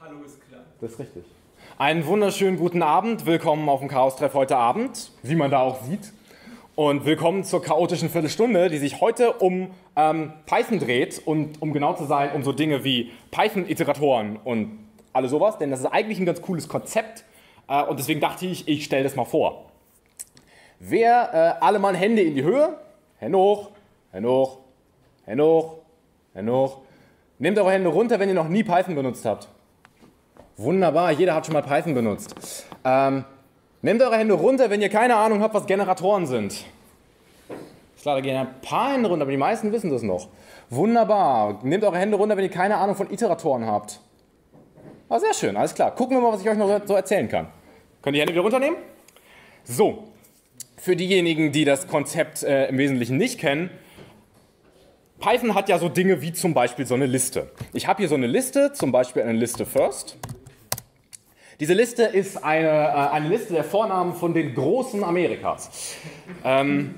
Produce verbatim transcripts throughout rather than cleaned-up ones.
Hallo ist klar. Das ist richtig. Einen wunderschönen guten Abend. Willkommen auf dem Chaos-Treff heute Abend, wie man da auch sieht. Und willkommen zur chaotischen Viertelstunde, die sich heute um ähm, Python dreht und um genau zu sein, um so Dinge wie Python-Iteratoren und alles sowas. Denn das ist eigentlich ein ganz cooles Konzept äh, und deswegen dachte ich, ich stelle das mal vor. Wer äh, alle mal Hände in die Höhe, Hände hoch, Hände hoch, Hände hoch, Hände hoch. Nehmt eure Hände runter, wenn ihr noch nie Python benutzt habt. Wunderbar, jeder hat schon mal Python benutzt. Ähm, nehmt eure Hände runter, wenn ihr keine Ahnung habt, was Generatoren sind. Klar, da gehen ein paar Hände runter, aber die meisten wissen das noch. Wunderbar. Nehmt eure Hände runter, wenn ihr keine Ahnung von Iteratoren habt. Ah, sehr schön, alles klar. Gucken wir mal, was ich euch noch so erzählen kann. Könnt ihr die Hände wieder runternehmen? So, für diejenigen, die das Konzept äh, im Wesentlichen nicht kennen, Python hat ja so Dinge wie zum Beispiel so eine Liste. Ich habe hier so eine Liste, zum Beispiel eine Liste first. Diese Liste ist eine, äh, eine Liste der Vornamen von den Großen Amerikas. Ähm,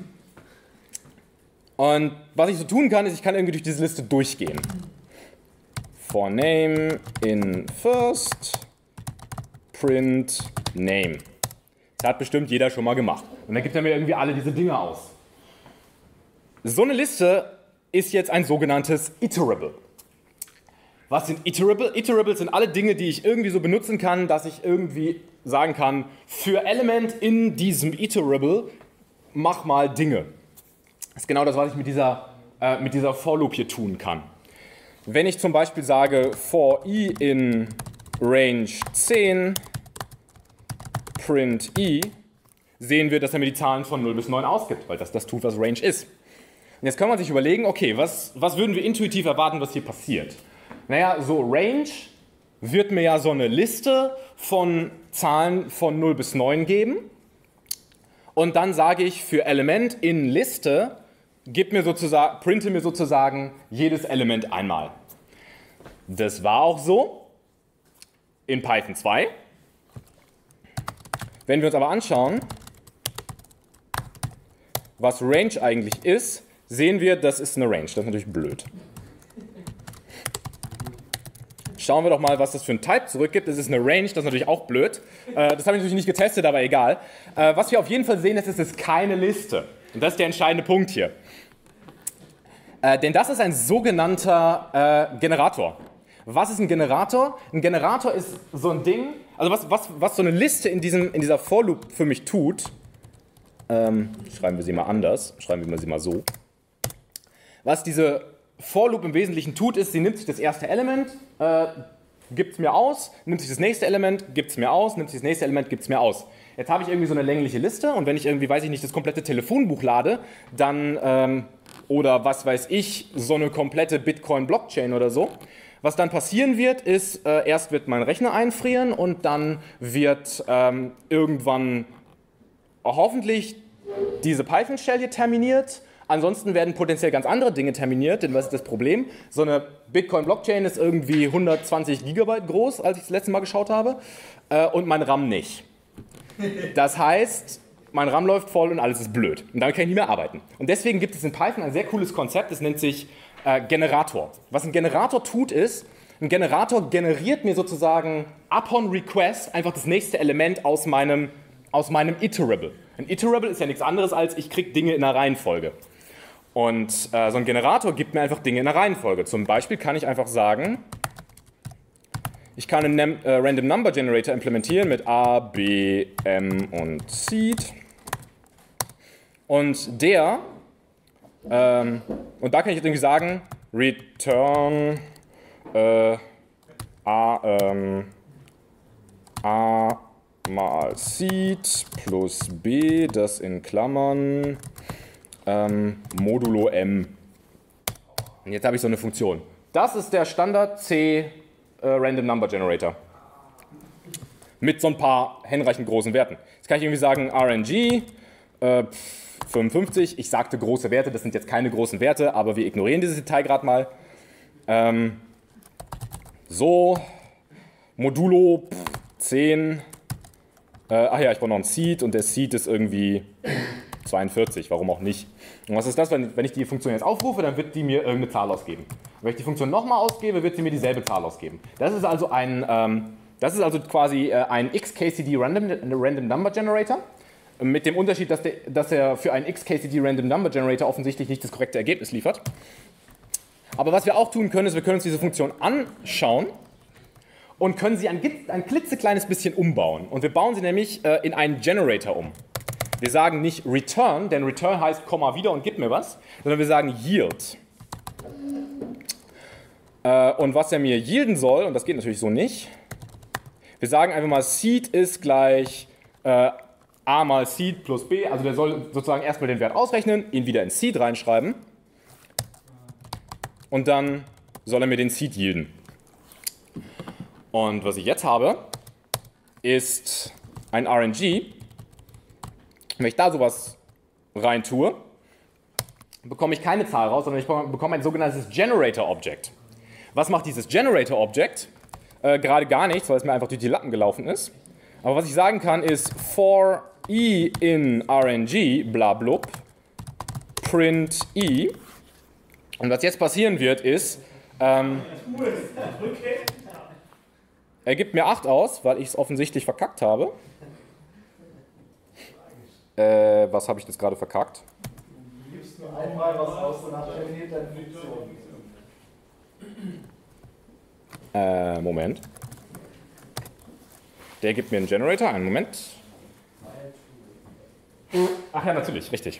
und was ich so tun kann, ist, ich kann irgendwie durch diese Liste durchgehen. For name in first, print name. Das hat bestimmt jeder schon mal gemacht. Und dann gibt er mir irgendwie alle diese Dinge aus. So eine Liste ist jetzt ein sogenanntes Iterable. Was sind Iterable? Iterables sind alle Dinge, die ich irgendwie so benutzen kann, dass ich irgendwie sagen kann, für Element in diesem Iterable mach mal Dinge. Das ist genau das, was ich mit dieser, äh, mit dieser For Loop hier tun kann. Wenn ich zum Beispiel sage for i in range zehn print i, sehen wir, dass er mir die Zahlen von null bis neun ausgibt, weil das das tut, was Range ist. Und jetzt kann man sich überlegen, okay, was, was würden wir intuitiv erwarten, was hier passiert? Naja, so Range wird mir ja so eine Liste von Zahlen von null bis neun geben. Und dann sage ich für Element in Liste, gib mir sozusagen, printe mir sozusagen jedes Element einmal. Das war auch so in Python zwei. Wenn wir uns aber anschauen, was Range eigentlich ist, sehen wir, das ist eine Range. Das ist natürlich blöd. Schauen wir doch mal, was das für ein Type zurückgibt. Das ist eine Range, das ist natürlich auch blöd. Das habe ich natürlich nicht getestet, aber egal. Was wir auf jeden Fall sehen, ist, es ist keine Liste. Und das ist der entscheidende Punkt hier. Denn das ist ein sogenannter äh, Generator. Was ist ein Generator? Ein Generator ist so ein Ding, also was, was, was so eine Liste in, diesem, in dieser For Loop für mich tut. Ähm, schreiben wir sie mal anders, schreiben wir sie mal so. Was diese For Loop im Wesentlichen tut, ist, sie nimmt sich das erste Element, äh, gibt es mir aus, nimmt sich das nächste Element, gibt es mir aus, nimmt sich das nächste Element, gibt es mir aus. Jetzt habe ich irgendwie so eine längliche Liste und wenn ich irgendwie, weiß ich nicht, das komplette Telefonbuch lade, dann, ähm, oder was weiß ich, so eine komplette Bitcoin-Blockchain oder so, was dann passieren wird, ist, äh, erst wird mein Rechner einfrieren und dann wird ähm, irgendwann hoffentlich diese Python-Shell hier terminiert. Ansonsten werden potenziell ganz andere Dinge terminiert, denn was ist das Problem? So eine Bitcoin-Blockchain ist irgendwie hundertzwanzig Gigabyte groß, als ich das letzte Mal geschaut habe, äh, und mein RAM nicht. Das heißt, mein RAM läuft voll und alles ist blöd. Und damit kann ich nicht mehr arbeiten. Und deswegen gibt es in Python ein sehr cooles Konzept, das nennt sich äh, Generator. Was ein Generator tut ist, ein Generator generiert mir sozusagen upon request einfach das nächste Element aus meinem, aus meinem Iterable. Ein Iterable ist ja nichts anderes als, ich kriege Dinge in einer Reihenfolge. Und äh, so ein Generator gibt mir einfach Dinge in einer Reihenfolge. Zum Beispiel kann ich einfach sagen, ich kann einen Nem- äh, Random Number Generator implementieren mit A, B, M und Seed. Und der, ähm, und da kann ich jetzt irgendwie sagen, return äh, A, ähm, A mal Seed plus B, das in Klammern, ähm, modulo M. Und jetzt habe ich so eine Funktion. Das ist der Standard C äh, Random Number Generator. Mit so ein paar hinreichend großen Werten. Jetzt kann ich irgendwie sagen, R N G, äh, fünfundfünfzig. Ich sagte große Werte, das sind jetzt keine großen Werte, aber wir ignorieren dieses Detail gerade mal. Ähm, so, modulo pff, zehn. Äh, ach ja, ich brauche noch ein Seed und der Seed ist irgendwie zweiundvierzig, warum auch nicht. Und was ist das, wenn, wenn ich die Funktion jetzt aufrufe, dann wird die mir irgendeine Zahl ausgeben. Und wenn ich die Funktion nochmal ausgebe, wird sie mir dieselbe Zahl ausgeben. Das ist also ein, ähm, das ist also quasi äh, ein X K C D Random, Random Number Generator, mit dem Unterschied, dass, der, dass er für einen X K C D Random Number Generator offensichtlich nicht das korrekte Ergebnis liefert. Aber was wir auch tun können, ist, wir können uns diese Funktion anschauen und können sie ein, ein klitzekleines bisschen umbauen. Und wir bauen sie nämlich äh, in einen Generator um. Wir sagen nicht return, denn return heißt Komma wieder und gib mir was, sondern wir sagen yield. Äh, und was er mir yielden soll, und das geht natürlich so nicht, wir sagen einfach mal seed ist gleich äh, a mal seed plus b, also der soll sozusagen erstmal den Wert ausrechnen, ihn wieder in seed reinschreiben und dann soll er mir den seed yielden. Und was ich jetzt habe, ist ein R N G. Wenn ich da sowas rein tue, bekomme ich keine Zahl raus, sondern ich bekomme ein sogenanntes Generator Object. Was macht dieses Generator Object? Äh, gerade gar nichts, weil es mir einfach durch die Lappen gelaufen ist. Aber was ich sagen kann, ist for i in R N G blablub print i. Und was jetzt passieren wird, ist, ähm, er gibt mir acht aus, weil ich es offensichtlich verkackt habe. Äh, was habe ich jetzt gerade verkackt? Du gibst nur einmal was aus und dann terminiert deine Funktion. Äh, Moment. Der gibt mir einen Generator, einen Moment. Ach ja, natürlich, richtig.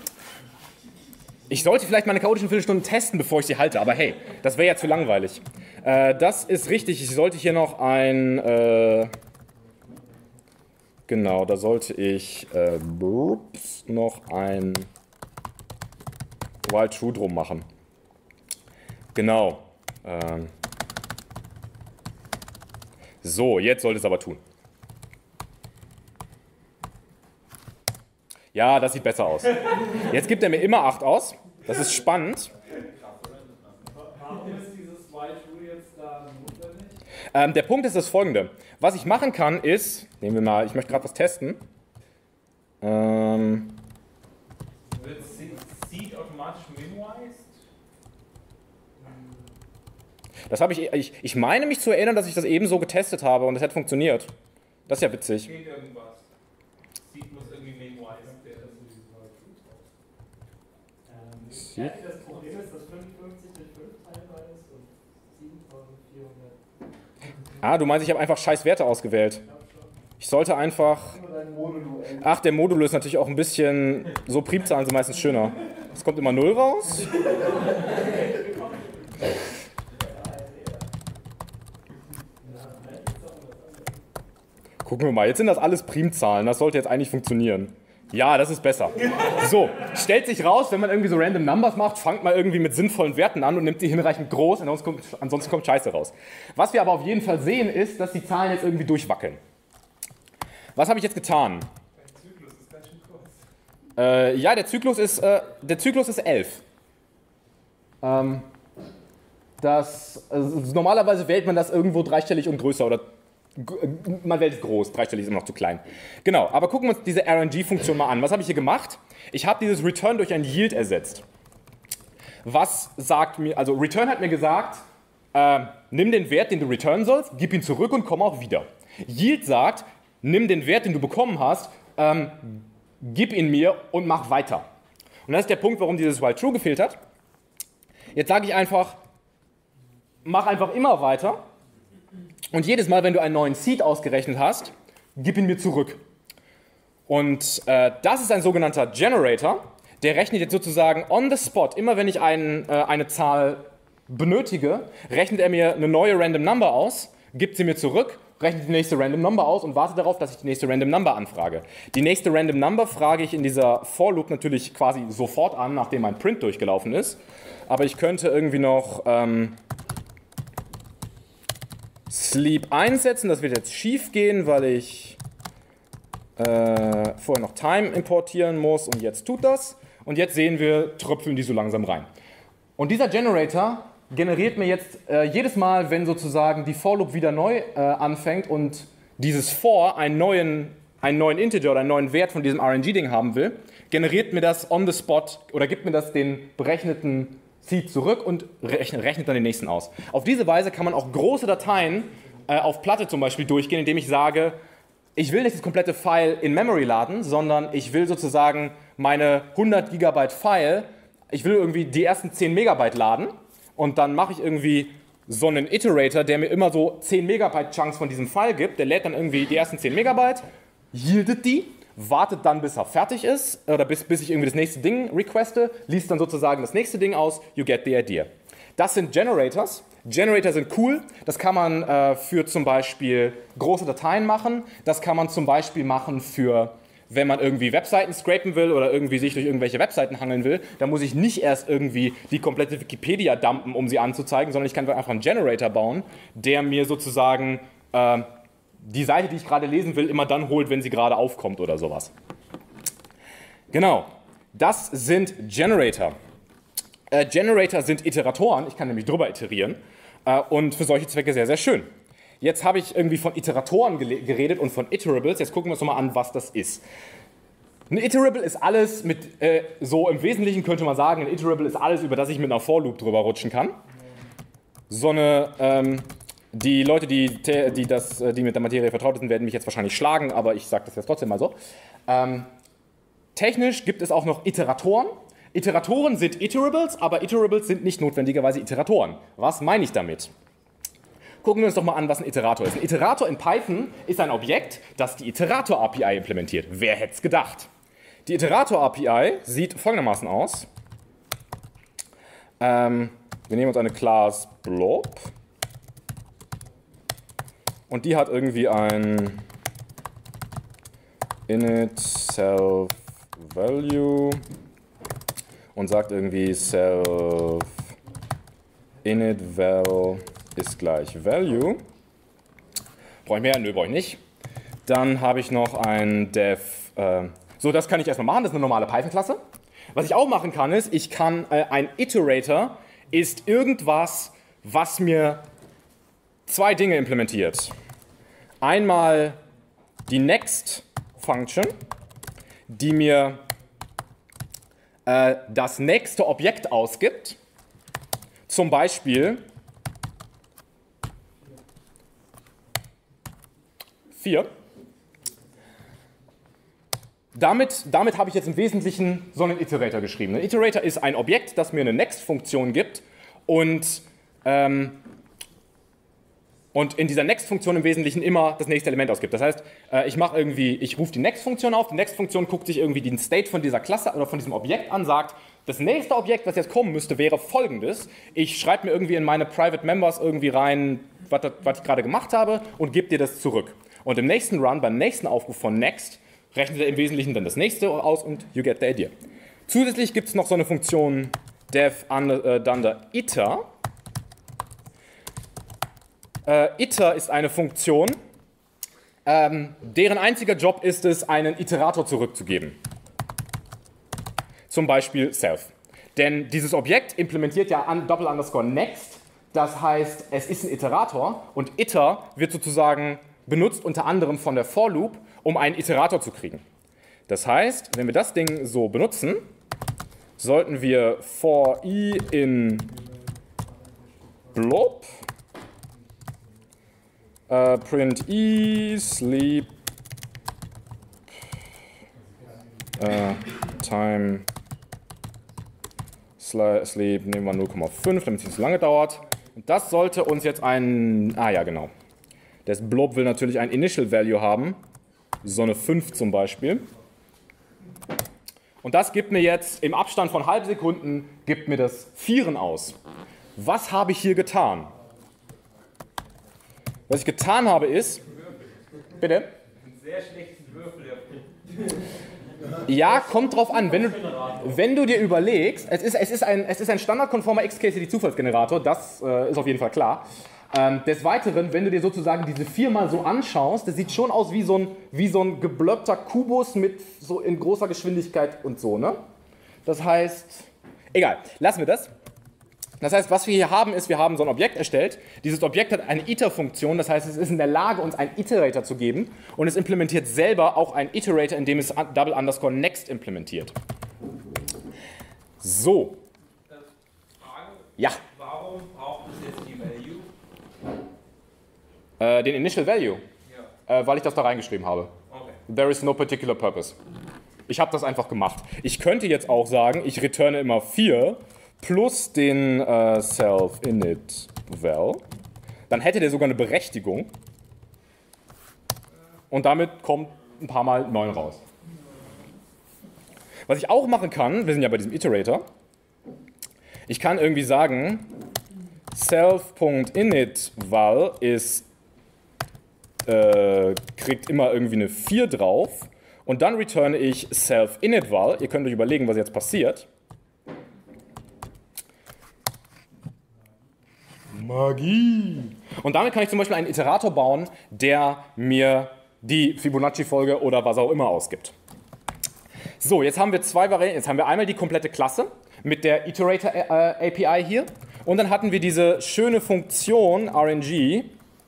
Ich sollte vielleicht meine chaotischen Viertelstunden testen, bevor ich sie halte, aber hey, das wäre ja zu langweilig. Äh, das ist richtig, ich sollte hier noch ein... Äh, Genau, da sollte ich äh, ups, noch ein while true drum machen. Genau. Ähm. So, jetzt sollte es aber tun. Ja, das sieht besser aus. Jetzt gibt er mir immer acht aus. Das ist spannend. Warum ist dieses while true jetzt da notwendig? Ähm, der Punkt ist das folgende. Was ich machen kann ist, nehmen wir mal, ich möchte gerade was testen. Ähm, Wird seed automatisch memoized? das habe ich, ich, ich meine mich zu erinnern, dass ich das eben so getestet habe und es hat funktioniert. Das ist ja witzig. Geht irgendwas. Seed muss irgendwie memoized werden. Ähm, das Problem ist, dass fünfundfünfzig mit fünf teilbar ist und siebentausendvierhundert. Ah, du meinst, ich habe einfach scheiß Werte ausgewählt. Ich sollte einfach... Ach, der Modulo ist natürlich auch ein bisschen... So Primzahlen sind meistens schöner. Es kommt immer null raus. Gucken wir mal, jetzt sind das alles Primzahlen. Das sollte jetzt eigentlich funktionieren. Ja, das ist besser. So, stellt sich raus, wenn man irgendwie so Random Numbers macht, fangt mal irgendwie mit sinnvollen Werten an und nimmt die hinreichend groß, ansonsten kommt, ansonsten kommt Scheiße raus. Was wir aber auf jeden Fall sehen, ist, dass die Zahlen jetzt irgendwie durchwackeln. Was habe ich jetzt getan? Der Zyklus ist ganz schön kurz. Äh, ja, der Zyklus ist, äh, der Zyklus ist elf. Ähm, das, also normalerweise wählt man das irgendwo dreistellig und größer oder man wählt es groß, dreistellig ist immer noch zu klein. Genau, aber gucken wir uns diese R N G-Funktion mal an. Was habe ich hier gemacht? Ich habe dieses Return durch ein Yield ersetzt. Was sagt mir, also Return hat mir gesagt, äh, nimm den Wert, den du returnen sollst, gib ihn zurück und komm auch wieder. Yield sagt, nimm den Wert, den du bekommen hast, ähm, gib ihn mir und mach weiter. Und das ist der Punkt, warum dieses while true gefehlt hat. Jetzt sage ich einfach, mach einfach immer weiter. Und jedes Mal, wenn du einen neuen Seed ausgerechnet hast, gib ihn mir zurück. Und äh, das ist ein sogenannter Generator, der rechnet jetzt sozusagen on the spot, immer wenn ich einen, äh, eine Zahl benötige, rechnet er mir eine neue Random Number aus, gibt sie mir zurück, rechnet die nächste Random Number aus und wartet darauf, dass ich die nächste Random Number anfrage. Die nächste Random Number frage ich in dieser For Loop natürlich quasi sofort an, nachdem mein Print durchgelaufen ist. Aber ich könnte irgendwie noch... Ähm, Sleep einsetzen, das wird jetzt schief gehen, weil ich äh, vorher noch Time importieren muss und jetzt tut das. Und jetzt sehen wir, tröpfeln die so langsam rein. Und dieser Generator generiert mir jetzt äh, jedes Mal, wenn sozusagen die For Loop wieder neu äh, anfängt und dieses For einen neuen, einen neuen Integer oder einen neuen Wert von diesem R N G-Ding haben will, generiert mir das on the spot oder gibt mir das den berechneten Seed zurück und rechnet, rechnet dann den nächsten aus. Auf diese Weise kann man auch große Dateien äh, auf Platte zum Beispiel durchgehen, indem ich sage, ich will nicht das komplette File in Memory laden, sondern ich will sozusagen meine hundert Gigabyte File, ich will irgendwie die ersten zehn Megabyte laden und dann mache ich irgendwie so einen Iterator, der mir immer so zehn Megabyte Chunks von diesem File gibt, der lädt dann irgendwie die ersten zehn Megabyte, yieldet die, wartet dann, bis er fertig ist oder bis, bis ich irgendwie das nächste Ding requeste, liest dann sozusagen das nächste Ding aus, you get the idea. Das sind Generators. Generator sind cool, das kann man äh, für zum Beispiel große Dateien machen, das kann man zum Beispiel machen für, wenn man irgendwie Webseiten scrapen will oder irgendwie sich durch irgendwelche Webseiten hangeln will, dann muss ich nicht erst irgendwie die komplette Wikipedia dumpen, um sie anzuzeigen, sondern ich kann einfach einen Generator bauen, der mir sozusagen äh, die Seite, die ich gerade lesen will, immer dann holt, wenn sie gerade aufkommt oder sowas. Genau, das sind Generator. Äh, Generator sind Iteratoren, ich kann nämlich drüber iterieren äh, und für solche Zwecke sehr, sehr schön. Jetzt habe ich irgendwie von Iteratoren geredet und von Iterables, jetzt gucken wir uns nochmal an, was das ist. Ein Iterable ist alles mit, äh, so im Wesentlichen könnte man sagen, ein Iterable ist alles, über das ich mit einer For Loop drüber rutschen kann. So eine, ähm, die Leute, die, die, das, die mit der Materie vertraut sind, werden mich jetzt wahrscheinlich schlagen, aber ich sage das jetzt trotzdem mal so. Ähm, technisch gibt es auch noch Iteratoren. Iteratoren sind Iterables, aber Iterables sind nicht notwendigerweise Iteratoren. Was meine ich damit? Gucken wir uns doch mal an, was ein Iterator ist. Ein Iterator in Python ist ein Objekt, das die Iterator-A P I implementiert. Wer hätte es gedacht? Die Iterator-A P I sieht folgendermaßen aus. Ähm, wir nehmen uns eine Class Blob und die hat irgendwie ein init self value und sagt irgendwie self init val ist gleich value. Brauche ich mehr? Nö, brauche ich nicht. Dann habe ich noch ein def. Äh, so, das kann ich erstmal machen. Das ist eine normale Python-Klasse. Was ich auch machen kann, ist, ich kann äh, ein Iterator ist irgendwas, was mir zwei Dinge implementiert. Einmal die Next-Function, die mir äh, das nächste Objekt ausgibt. Zum Beispiel vier. Damit, damit habe ich jetzt im Wesentlichen so einen Iterator geschrieben. Ein Iterator ist ein Objekt, das mir eine Next-Funktion gibt und, ähm, und in dieser Next-Funktion im Wesentlichen immer das nächste Element ausgibt. Das heißt, äh, ich mache irgendwie, ich rufe die Next-Funktion auf, die Next-Funktion guckt sich irgendwie den State von dieser Klasse oder von diesem Objekt an, sagt, das nächste Objekt, was jetzt kommen müsste, wäre folgendes. Ich schreibe mir irgendwie in meine Private Members irgendwie rein, was, das, was ich gerade gemacht habe und gebe dir das zurück. Und im nächsten Run, beim nächsten Aufruf von Next, rechnet er im Wesentlichen dann das nächste aus und you get the idea. Zusätzlich gibt es noch so eine Funktion def under, uh, dunder iter. Uh, iter ist eine Funktion, ähm, deren einziger Job ist es, einen Iterator zurückzugeben. Zum Beispiel self. Denn dieses Objekt implementiert ja an Doppel underscore next, das heißt, es ist ein Iterator und iter wird sozusagen benutzt unter anderem von der For Loop, um einen Iterator zu kriegen. Das heißt, wenn wir das Ding so benutzen, sollten wir for i in blob äh, print i sleep äh, time sleep nehmen wir null Komma fünf, damit es nicht so lange dauert. Und das sollte uns jetzt ein, ah ja genau, das Blob will natürlich ein Initial Value haben, so eine fünf zum Beispiel. Und das gibt mir jetzt im Abstand von Halbsekunden, gibt mir das Vieren aus. Was habe ich hier getan? Was ich getan habe ist, bitte? Einen sehr schlechten Würfel. Ja, kommt drauf an. Wenn du, wenn du dir überlegst, es ist, es ist ein, es ist ein standardkonformer X K C D-Zufallsgenerator, das äh, ist auf jeden Fall klar. Ähm, des Weiteren, wenn du dir sozusagen diese vier mal so anschaust, das sieht schon aus wie so ein, wie so ein geblöppter Kubus mit so in großer Geschwindigkeit und so, ne? Das heißt, egal, lassen wir das. Das heißt, was wir hier haben, ist, wir haben so ein Objekt erstellt. Dieses Objekt hat eine Iter-Funktion, das heißt, es ist in der Lage, uns einen Iterator zu geben und es implementiert selber auch einen Iterator, indem es double underscore next implementiert. So. Frage, Ja. warum braucht es jetzt die Value? Äh, den Initial Value, Ja. äh, weil ich das da reingeschrieben habe. Okay. There is no particular purpose. Ich habe das einfach gemacht. Ich könnte jetzt auch sagen, ich returne immer vier plus den äh, self-init-val. Dann hätte der sogar eine Berechtigung. Und damit kommt ein paar Mal neun raus. Was ich auch machen kann, wir sind ja bei diesem Iterator, ich kann irgendwie sagen, self.init-val ist, äh, kriegt immer irgendwie eine vier drauf und dann returne ich self-init-val. Ihr könnt euch überlegen, was jetzt passiert. Magie! Und damit kann ich zum Beispiel einen Iterator bauen, der mir die Fibonacci-Folge oder was auch immer ausgibt. So, jetzt haben wir zwei Varianten. Jetzt haben wir einmal die komplette Klasse mit der Iterator-A P I hier. Und dann hatten wir diese schöne Funktion R N G.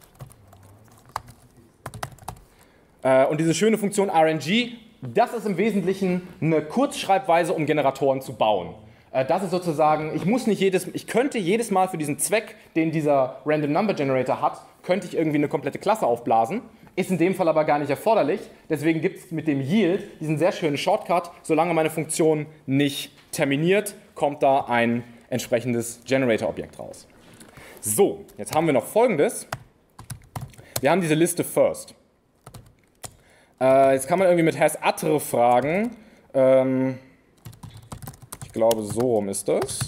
Äh, und diese schöne Funktion R N G, das ist im Wesentlichen eine Kurzschreibweise, um Generatoren zu bauen. Äh, das ist sozusagen, ich muss nicht jedes, ich könnte jedes Mal für diesen Zweck, den dieser Random Number Generator hat, könnte ich irgendwie eine komplette Klasse aufblasen. Ist in dem Fall aber gar nicht erforderlich. Deswegen gibt es mit dem Yield diesen sehr schönen Shortcut. Solange meine Funktion nicht terminiert, kommt da ein entsprechendes Generator-Objekt raus. So, jetzt haben wir noch Folgendes. Wir haben diese Liste first. Äh, jetzt kann man irgendwie mit hasAttre fragen. Ähm, ich glaube, so rum ist das.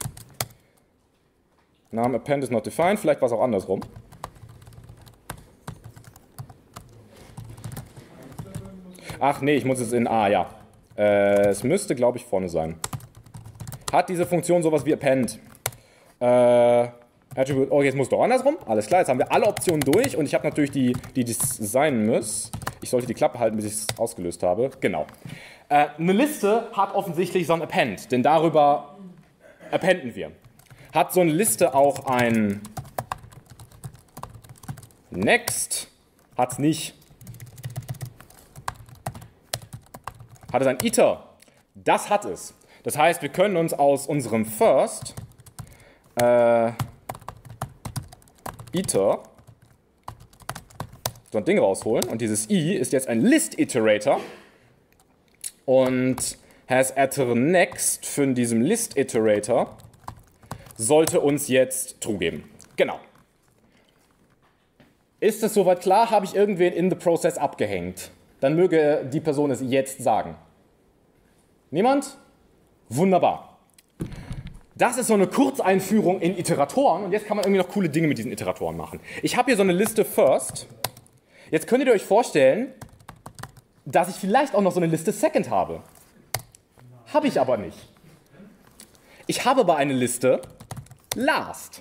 Name append is not defined. Vielleicht war es auch andersrum. Ach nee, ich muss es in A, ja. Äh, es müsste, glaube ich, vorne sein. Hat diese Funktion sowas wie append? Äh, Attribute, oh, jetzt muss es doch andersrum. Alles klar, jetzt haben wir alle Optionen durch und ich habe natürlich die, die das sein müssen. Ich sollte die Klappe halten, bis ich es ausgelöst habe. Genau. Äh, eine Liste hat offensichtlich so ein Append, denn darüber appenden wir. Hat so eine Liste auch ein Next? Hat es nicht. Hat es ein Iter? Das hat es. Das heißt, wir können uns aus unserem First äh, Iter so ein Ding rausholen und dieses i ist jetzt ein List-Iterator und hasAttre next für diesem List-Iterator sollte uns jetzt true geben. Genau. Ist es soweit klar? Habe ich irgendwen in the process abgehängt? Dann möge die Person es jetzt sagen. Niemand? Wunderbar. Das ist so eine Kurzeinführung in Iteratoren und jetzt kann man irgendwie noch coole Dinge mit diesen Iteratoren machen. Ich habe hier so eine Liste first. Jetzt könntet ihr euch vorstellen, dass ich vielleicht auch noch so eine Liste second habe. Habe ich aber nicht. Ich habe aber eine Liste last.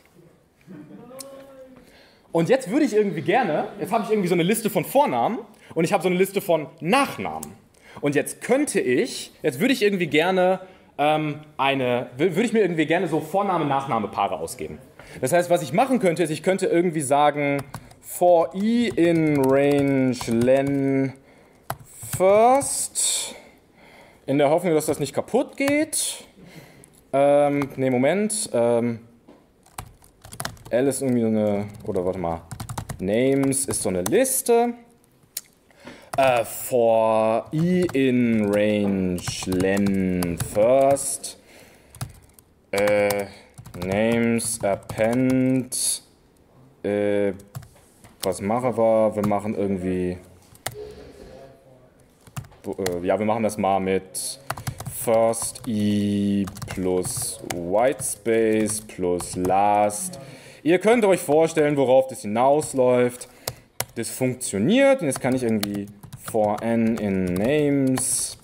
Und jetzt würde ich irgendwie gerne, jetzt habe ich irgendwie so eine Liste von Vornamen und ich habe so eine Liste von Nachnamen. Und jetzt könnte ich, jetzt würde ich irgendwie gerne ähm, eine, würde ich mir irgendwie gerne so Vorname-Nachname-Paare ausgeben. Das heißt, was ich machen könnte, ist, ich könnte irgendwie sagen, for i in range len first, in der Hoffnung, dass das nicht kaputt geht. Ähm, ne, Moment. Ähm, L ist irgendwie so eine, oder warte mal, Names ist so eine Liste. Uh, for i in range len first uh, names append uh, was machen wir? Wir machen irgendwie uh, ja, wir machen das mal mit first i plus whitespace plus last. Ihr könnt euch vorstellen, worauf das hinausläuft. Das funktioniert und jetzt kann ich irgendwie for n in names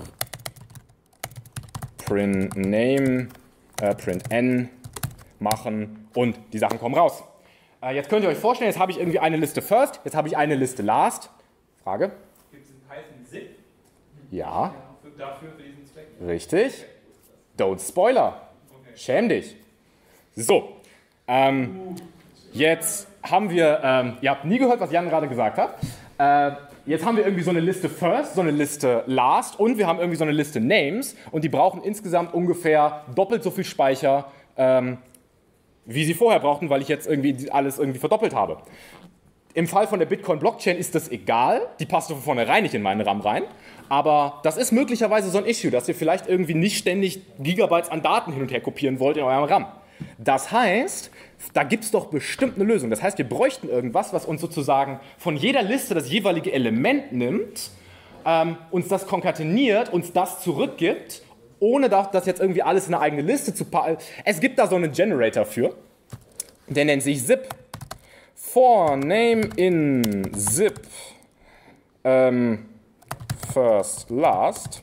print name äh, print n machen und die Sachen kommen raus. Äh, jetzt könnt ihr euch vorstellen, jetzt habe ich irgendwie eine Liste first, jetzt habe ich eine Liste last. Frage? Gibt es in Python zip? Ja. Für, dafür, für diesen Zweck? Richtig. Don't spoiler. Okay. Schäm dich. So, ähm, jetzt haben wir, ähm, ihr habt nie gehört, was Jan gerade gesagt hat. Äh, jetzt haben wir irgendwie so eine Liste First, so eine Liste Last und wir haben irgendwie so eine Liste Names und die brauchen insgesamt ungefähr doppelt so viel Speicher, ähm, wie sie vorher brauchten, weil ich jetzt irgendwie alles irgendwie verdoppelt habe. Im Fall von der Bitcoin-Blockchain ist das egal, die passt von vornherein nicht in meinen RAM rein, aber das ist möglicherweise so ein Issue, dass ihr vielleicht irgendwie nicht ständig Gigabytes an Daten hin und her kopieren wollt in eurem RAM. Das heißt, da gibt es doch bestimmt eine Lösung. Das heißt, wir bräuchten irgendwas, was uns sozusagen von jeder Liste das jeweilige Element nimmt, ähm, uns das konkateniert, uns das zurückgibt, ohne das jetzt irgendwie alles in eine eigene Liste zu packen. Es gibt da so einen Generator für, der nennt sich zip. For name in zip ähm, first last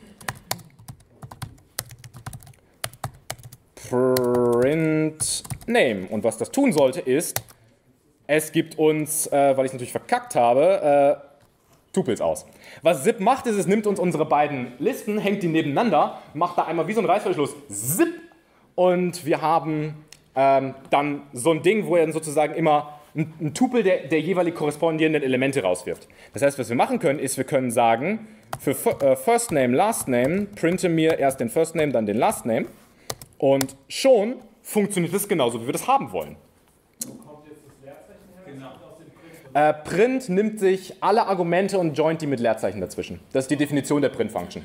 print name. Und was das tun sollte ist, es gibt uns, äh, weil ich es natürlich verkackt habe, äh, Tupels aus. Was zip macht, ist, es nimmt uns unsere beiden Listen, hängt die nebeneinander, macht da einmal wie so ein Reißverschluss zip und wir haben ähm, dann so ein Ding, wo er dann sozusagen immer ein, ein Tupel der, der jeweilig korrespondierenden Elemente rauswirft. Das heißt, was wir machen können, ist, wir können sagen, für äh, First Name, Last Name, printe mir erst den First Name, dann den Last Name und schon funktioniert das genauso, wie wir das haben wollen. Kommt jetzt das Leerzeichen her? Genau. Aus dem Print. Äh, Print nimmt sich alle Argumente und joint die mit Leerzeichen dazwischen. Das ist die Definition der Print-Function.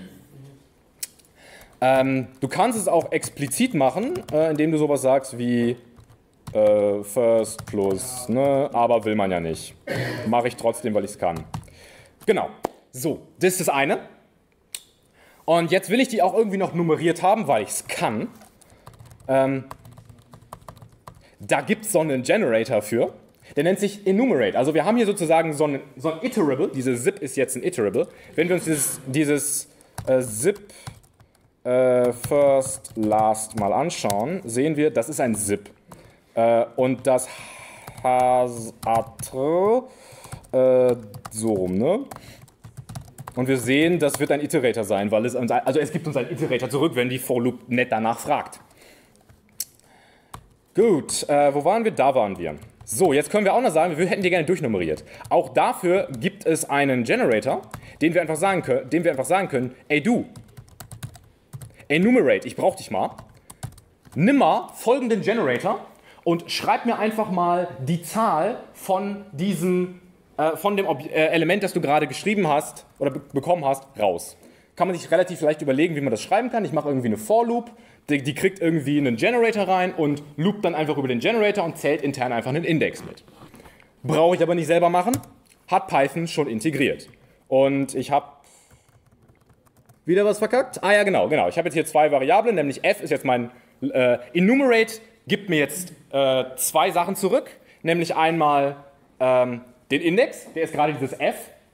Ähm, du kannst es auch explizit machen, äh, indem du sowas sagst wie äh, first plus, ne, aber will man ja nicht. Mache ich trotzdem, weil ich es kann. Genau. So, das ist das eine. Und jetzt will ich die auch irgendwie noch nummeriert haben, weil ich es kann. Ähm, da gibt es so einen Generator für. Der nennt sich Enumerate. Also wir haben hier sozusagen so ein, so ein Iterable. Diese Zip ist jetzt ein Iterable. Wenn wir uns dieses, dieses äh, Zip äh, First Last mal anschauen, sehen wir, das ist ein Zip. Äh, und das has äh, so rum, ne? Und wir sehen, das wird ein Iterator sein, weil es, also es gibt uns einen Iterator zurück, wenn die For Loop nett danach fragt. Gut, äh, wo waren wir? Da waren wir. So, jetzt können wir auch noch sagen, wir hätten die gerne durchnummeriert. Auch dafür gibt es einen Generator, den wir einfach sagen können, dem wir einfach sagen können, ey du, enumerate, ich brauch dich mal, nimm mal folgenden Generator und schreib mir einfach mal die Zahl von diesem, äh, von dem Ob äh, Element, das du gerade geschrieben hast oder be bekommen hast, raus. Kann man sich relativ leicht überlegen, wie man das schreiben kann. Ich mache irgendwie eine For Loop. Die, die kriegt irgendwie einen Generator rein und loopt dann einfach über den Generator und zählt intern einfach einen Index mit. Brauche ich aber nicht selber machen, hat Python schon integriert. Und ich habe wieder was verkackt? Ah ja, genau, genau. Ich habe jetzt hier zwei Variablen, nämlich f ist jetzt mein äh, Enumerate, gibt mir jetzt äh, zwei Sachen zurück, nämlich einmal ähm, den Index, der ist gerade dieses f,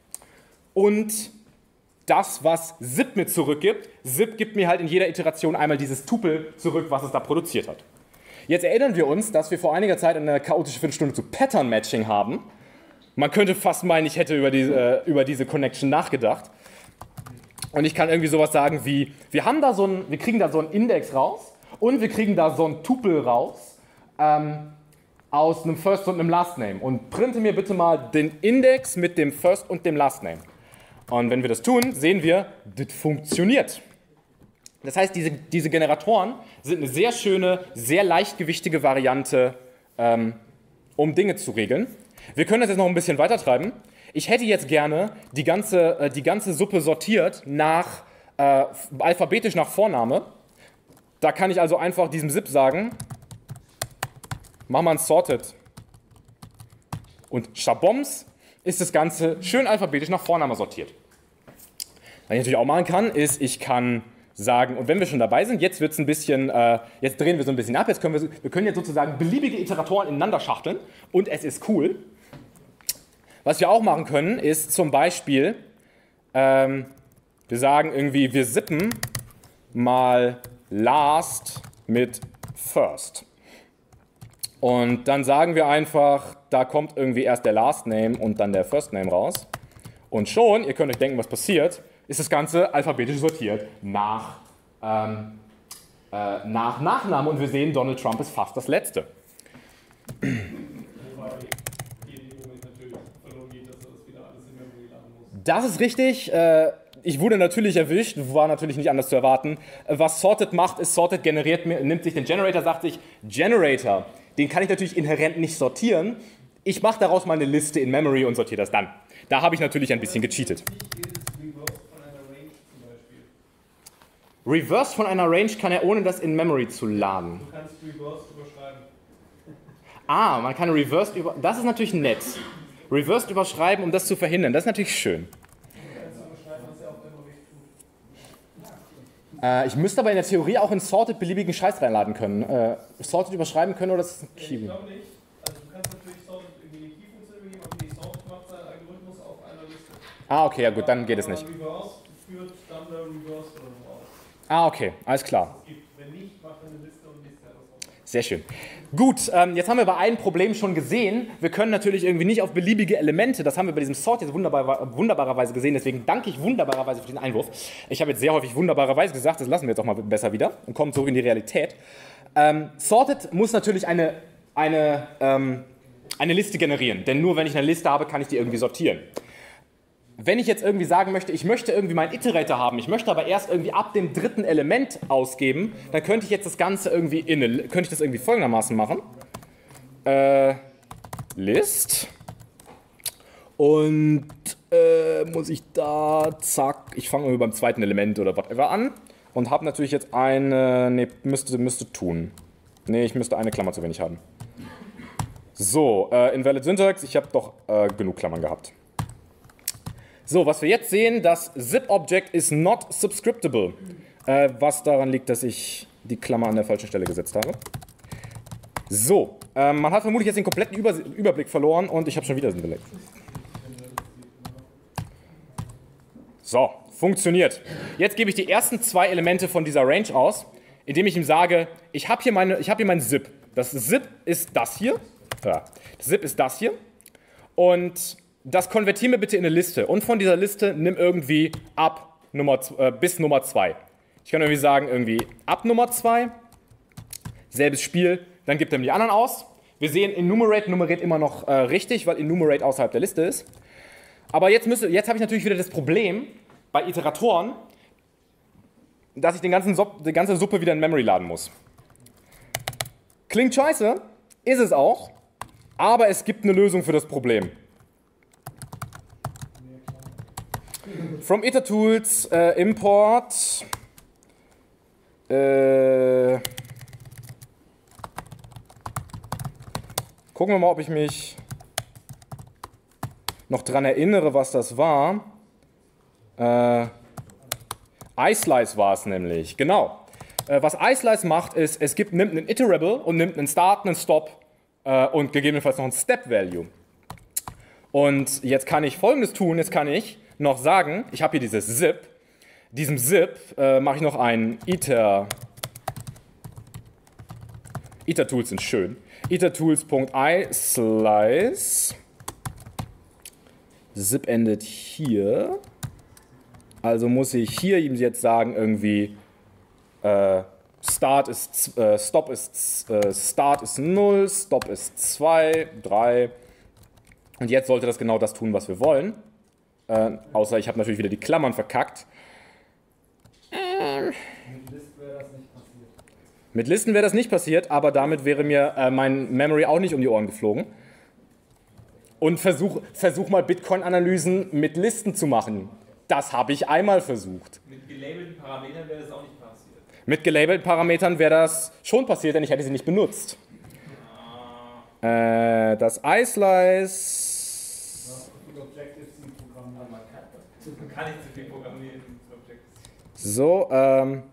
und das, was zip mir zurückgibt. Zip gibt mir halt in jeder Iteration einmal dieses Tupel zurück, was es da produziert hat. Jetzt erinnern wir uns, dass wir vor einiger Zeit eine chaotische Viertelstunde zu Pattern Matching haben. Man könnte fast meinen, ich hätte über diese, äh, über diese Connection nachgedacht. Und ich kann irgendwie sowas sagen wie, wir, haben da so ein, wir kriegen da so einen Index raus und wir kriegen da so ein Tupel raus ähm, aus einem First und einem Last Name. Und printe mir bitte mal den Index mit dem First und dem Last Name. Und wenn wir das tun, sehen wir, das funktioniert. Das heißt, diese, diese Generatoren sind eine sehr schöne, sehr leichtgewichtige Variante, ähm, um Dinge zu regeln. Wir können das jetzt noch ein bisschen weiter treiben. Ich hätte jetzt gerne die ganze, äh, die ganze Suppe sortiert nach, äh, alphabetisch nach Vorname. Da kann ich also einfach diesem Zip sagen, mach mal ein Sorted. Und Schaboms ist das Ganze schön alphabetisch nach Vorname sortiert. Was ich natürlich auch machen kann, ist, ich kann sagen, und wenn wir schon dabei sind, jetzt wird's ein bisschen, äh, jetzt drehen wir so ein bisschen ab, jetzt können wir, wir können jetzt sozusagen beliebige Iteratoren ineinander schachteln und es ist cool. Was wir auch machen können, ist zum Beispiel, ähm, wir sagen irgendwie, wir zippen mal last mit first. Und dann sagen wir einfach, da kommt irgendwie erst der Last Name und dann der First Name raus. Und schon, ihr könnt euch denken, was passiert, ist das Ganze alphabetisch sortiert nach, ähm, äh, nach Nachname und wir sehen, Donald Trump ist fast das Letzte. Wobei hier in dem Moment natürlich verloren geht, dass er das wieder alles in Memory laden muss. Das ist richtig. Äh, ich wurde natürlich erwischt, war natürlich nicht anders zu erwarten. Äh, was Sorted macht, ist, Sorted generiert, nimmt sich den Generator, sagt sich, Generator, den kann ich natürlich inhärent nicht sortieren. Ich mache daraus mal eine Liste in Memory und sortiere das dann. Da habe ich natürlich ein bisschen gecheatet. Reverse von einer Range kann er, ohne das in Memory zu laden. Du kannst Reverse überschreiben. Ah, man kann Reverse über... Das ist natürlich nett. Reverse überschreiben, um das zu verhindern. Das ist natürlich schön. Äh, ich müsste aber in der Theorie auch in Sorted beliebigen Scheiß reinladen können. Äh, Sorted überschreiben können oder das Key? Ich glaube nicht. Also du kannst natürlich Sorted irgendwie eine Key-Funktion übergeben, aber die Sorted macht seinen Algorithmus auf einer Liste. Ah, okay, ja gut, dann geht es nicht. Reverse führt dann der Reverse oder so aus. Ah, okay, alles klar. Es gibt, wenn nicht, macht er eine Liste und liest er das aus. Sehr schön. Gut, ähm, jetzt haben wir bei einem Problem schon gesehen. Wir können natürlich irgendwie nicht auf beliebige Elemente, das haben wir bei diesem Sort jetzt wunderbar, wunderbarerweise gesehen, deswegen danke ich wunderbarerweise für den Einwurf. Ich habe jetzt sehr häufig wunderbarerweise gesagt, das lassen wir jetzt auch mal besser wieder und kommen zurück in die Realität. Ähm, Sorted muss natürlich eine, eine, ähm, eine Liste generieren, denn nur wenn ich eine Liste habe, kann ich die irgendwie sortieren. Wenn ich jetzt irgendwie sagen möchte, ich möchte irgendwie meinen Iterator haben, ich möchte aber erst irgendwie ab dem dritten Element ausgeben, dann könnte ich jetzt das Ganze irgendwie in eine, könnte ich das irgendwie folgendermaßen machen. Äh, List. Und äh, muss ich da, zack, ich fange irgendwie beim zweiten Element oder whatever an und habe natürlich jetzt eine, ne, müsste, müsste tun. Ne, ich müsste eine Klammer zu wenig haben. So, äh, Invalid Syntax, ich habe doch äh, genug Klammern gehabt. So, was wir jetzt sehen, das Zip-Object is not subscriptable, äh, was daran liegt, dass ich die Klammer an der falschen Stelle gesetzt habe. So, äh, man hat vermutlich jetzt den kompletten Über Überblick verloren und ich habe schon wieder den Beleg. So, funktioniert. Jetzt gebe ich die ersten zwei Elemente von dieser Range aus, indem ich ihm sage, ich habe hier, meine, ich hab hier mein Zip. Das Zip ist das hier. Ja, das Zip ist das hier. Und das konvertieren wir bitte in eine Liste. Und von dieser Liste nimm irgendwie ab Nummer, äh, bis Nummer zwei. Ich kann irgendwie sagen, irgendwie ab Nummer zwei. Selbes Spiel. Dann gibt er mir die anderen aus. Wir sehen, Enumerate nummeriert immer noch äh, richtig, weil Enumerate außerhalb der Liste ist. Aber jetzt, müsste, jetzt habe ich natürlich wieder das Problem bei Iteratoren, dass ich den ganzen Sop, die ganze Suppe wieder in Memory laden muss. Klingt scheiße, ist es auch, aber es gibt eine Lösung für das Problem. From itertools äh, import äh, gucken wir mal, ob ich mich noch dran erinnere, was das war. Äh, iSlice war es nämlich, genau. Äh, was iSlice macht, ist, es gibt, nimmt einen Iterable und nimmt einen Start, einen Stop äh, und gegebenenfalls noch einen Step Value. Und jetzt kann ich Folgendes tun, jetzt kann ich noch sagen, ich habe hier dieses Zip, diesem Zip äh, mache ich noch ein iter, itertools sind schön, itertools.islice, Zip endet hier, also muss ich hier ihm jetzt sagen irgendwie äh, Start ist, äh, Stop ist, äh, Start ist null, Stop ist zwei, drei und jetzt sollte das genau das tun, was wir wollen. Äh, außer ich habe natürlich wieder die Klammern verkackt. Ähm. Mit Listen wäre das nicht passiert. Mit Listen wäre das nicht passiert, aber damit wäre mir äh, mein Memory auch nicht um die Ohren geflogen. Und versuch, versuch mal Bitcoin-Analysen mit Listen zu machen. Das habe ich einmal versucht. Mit gelabelten Parametern wäre das auch nicht passiert. Mit gelabelten Parametern wäre das schon passiert, denn ich hätte sie nicht benutzt. Ah. Äh, das iSlice. Man kann nicht zu viel programmieren. So, ähm.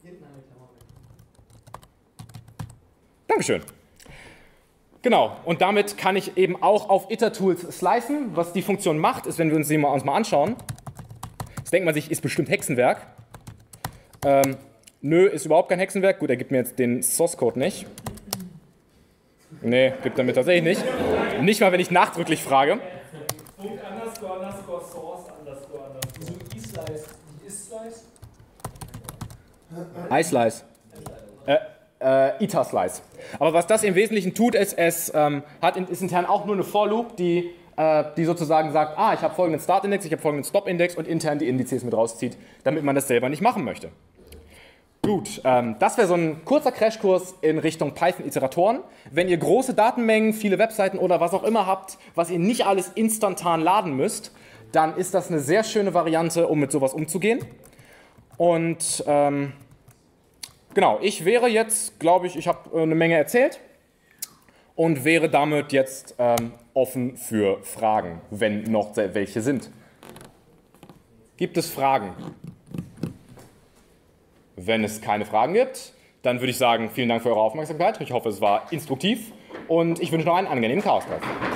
Dankeschön. Genau, und damit kann ich eben auch auf itertools slicen. Was die Funktion macht, ist, wenn wir uns die mal, uns mal anschauen. Jetzt denkt man sich, ist bestimmt Hexenwerk. Ähm, nö, ist überhaupt kein Hexenwerk. Gut, er gibt mir jetzt den Source-Code nicht. Nee, gibt er mir tatsächlich nicht. Nicht mal, wenn ich nachdrücklich frage. Punkt underscore underscore source underscore underscore. Wieso E-Slice? Die Is-Slice? iSlice. Äh, äh, iter-Slice. Aber was das im Wesentlichen tut, ist, es ähm, hat in, ist intern auch nur eine For-Loop, die, äh, die sozusagen sagt, ah, ich habe folgenden Start-Index, ich habe folgenden Stop-Index und intern die Indizes mit rauszieht, damit man das selber nicht machen möchte. Gut, ähm, das wäre so ein kurzer Crashkurs in Richtung Python-Iteratoren. Wenn ihr große Datenmengen, viele Webseiten oder was auch immer habt, was ihr nicht alles instantan laden müsst, dann ist das eine sehr schöne Variante, um mit sowas umzugehen. Und ähm, genau, ich wäre jetzt, glaube ich, ich habe eine Menge erzählt und wäre damit jetzt ähm, offen für Fragen, wenn noch welche sind. Gibt es Fragen? Wenn es keine Fragen gibt, dann würde ich sagen, vielen Dank für eure Aufmerksamkeit. Ich hoffe, es war instruktiv und ich wünsche noch einen angenehmen Chaos-Tag.